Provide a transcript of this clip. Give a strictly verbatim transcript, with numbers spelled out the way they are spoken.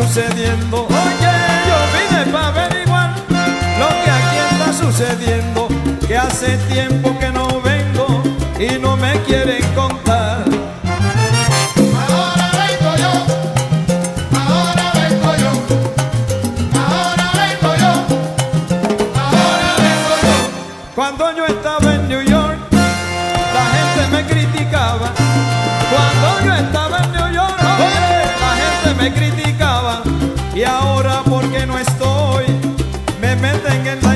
sucediendo. Oye, yo vine para averiguar lo que aquí está sucediendo, que hace tiempo que no vengo y no me quieren contar. Ahora vengo yo, ahora vengo yo, ahora vengo yo, ahora vengo yo. Cuando yo estaba en New York, la gente me criticaba. Cuando yo estaba en New York, oye, la gente me criticaba. Y ahora porque no estoy, me meten en la